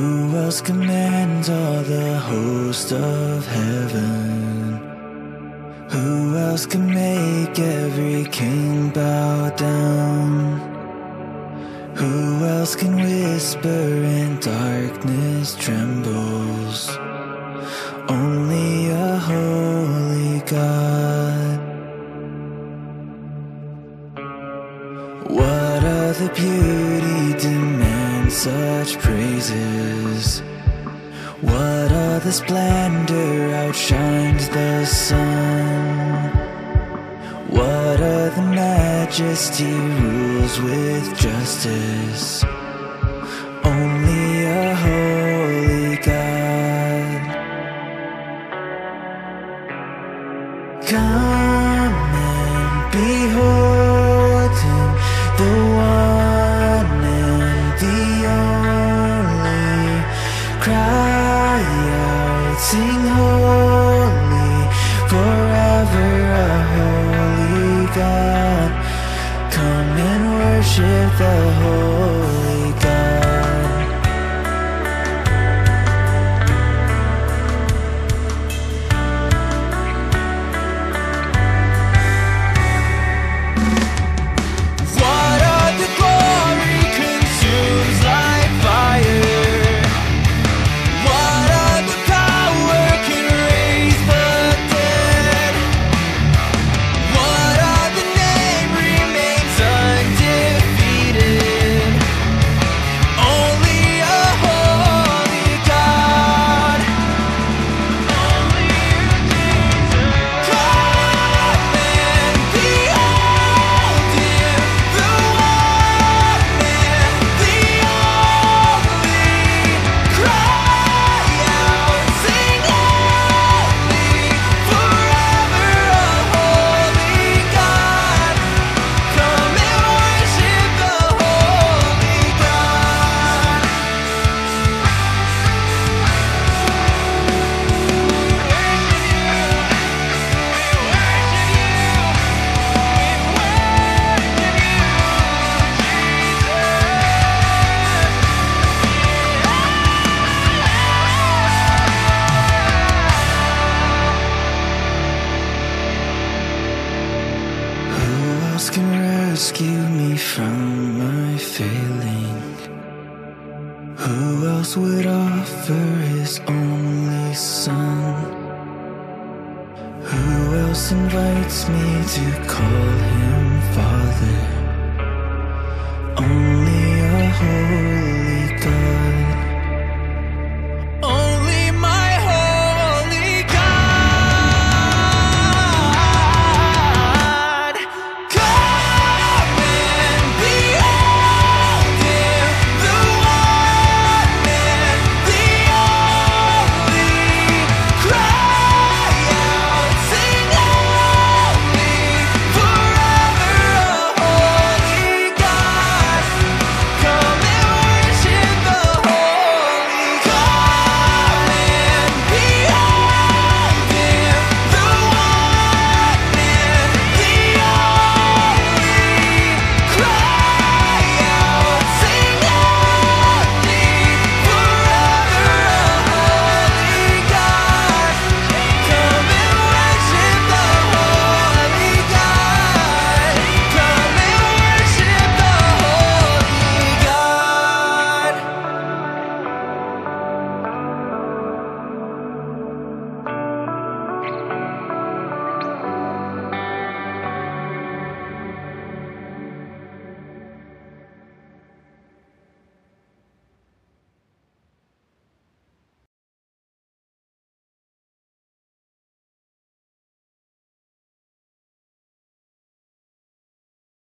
Who else commands all the host of heaven? Who else can make every king bow down? Who else can whisper and darkness trembles? Only a holy God. What other beauty demands such praises? What other splendor outshines the sun? What other majesty rules with justice? Only a holy God. Come and behold Him, the one and the only. Cry out, sing holy, forever a holy God. Come and worship the holy God. What other glory consumes like fire? What other power can raise the dead? What other name remains undefeated? Only a holy God. Only you, Jesus. Come and behold Him, the one and the only. Cry out, sing holy, forever a holy God. Come and worship the holy God. Who else can rescue me from my failing? Who else would offer His only Son? Who else invites me to call Him Father? Only